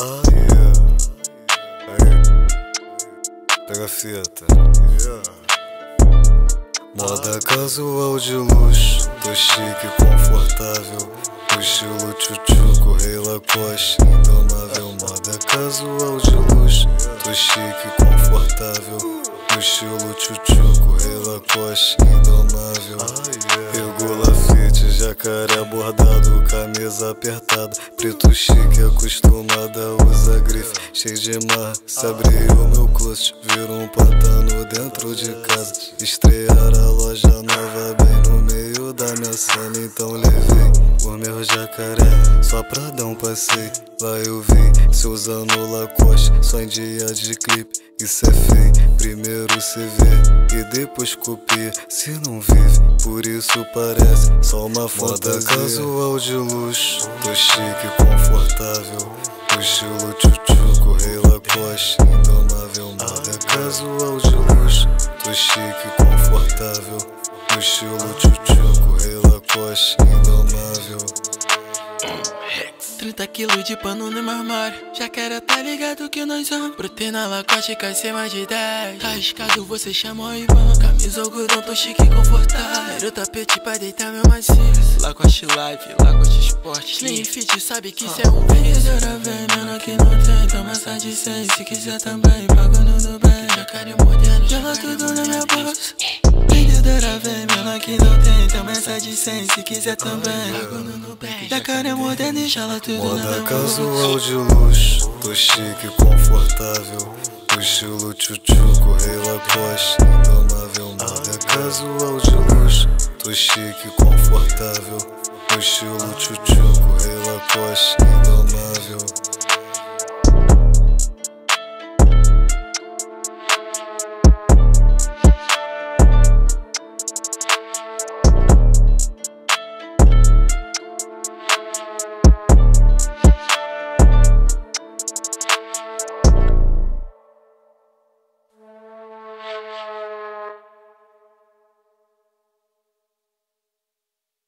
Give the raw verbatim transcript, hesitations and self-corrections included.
Ah, yeah. Aí, pega a fita. Yeah. Moda casual de luxo, tô chique e confortável. O estilo tchutchuco, rei Lacoste, indomável. Moda casual de luxo, tô chique e confortável. O estilo tchutchuco, rei Lacoste, indomável. Pegou Lafite, jacaré bordado, camisa apertada. Preto chique, acostumada a usar grife. Cheio de mar, se abrir o meu closet, vira um pantano dentro de casa. Estrear a loja nova bem no meio da minha cena. Então levei o meu jacaré só pra dar um passeio. Lá eu vi se usando Lacoste só em dia de clipe. Isso é feio, primeiro cê vê e depois copia. Se não vive, por isso parece só uma fantasia. Moda casual de luxo, tô chique e confortável. O estilo tchutchuco, rei Lacoste, indomável. Moda casual de luxo, tô chique e confortável. O estilo tchutchuco, rei Lacoste, indomável. Trinta quilos de pano no meu armário. Jacaré tá ligado que nós vamos. Brotei na Lacoste, cai ser mais de dez. Arriscado, você chama o Ivan. Camisa algodão, tô chique e confortável. Era o tapete pra deitar meu macio. Lacoste Live, Lacoste Sport, Slim Fit, sabe que isso é um vendedora vem, menor que não tem. Toma essa de cem, se quiser também. Pago no Dubai. Jacaré moderno, joga tudo na minha bolsa. Vendedora vem, menor que não tem. Toma essa de cem, se quiser também. Pago no Nubank. Jacaré moderno e jala tudo. Moda casual de luxo, tô chique e confortável. O estilo tchutchuco, rei Lacoste, indomável. Moda casual de luxo, tô chique e confortável. O estilo tchutchuco, rei Lacoste, indomável.